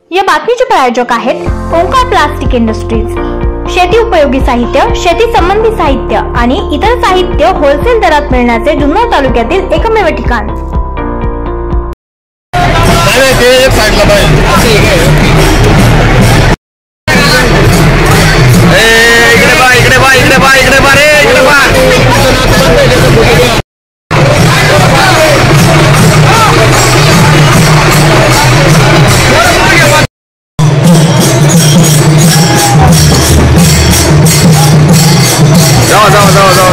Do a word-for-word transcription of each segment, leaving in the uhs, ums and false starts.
या बातमीचे प्रायोजक आहेत ओंकार प्लास्टिक इंडस्ट्रीज। शेती उपयोगी साहित्य, शेती संबंधी साहित्य आणि इतर साहित्य होलसेल दरात मिळण्याचे जुन्नर तालुक्यातील एकमेव ठिकाण। जाओ जाओ जाओ जाओ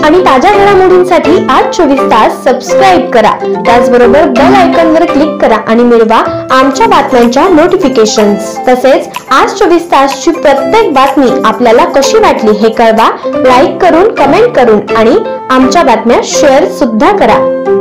आणि ताज्या घडामोडींसाठी आज चोवीस तास सबस्क्राईब करा। त्याचबरोबर बेल आयकॉनवर क्लिक करा आणि मिळवा आमच्या बातम्यांच्या नोटिफिकेशन्स। तसेच आज चोवीस तासची प्रत्येक बातमी आपल्याला कशी वाटली हे कळवा, लाईक करून, कमेंट करून आणि आमच्या बातम्या शेअर सुद्धा करा।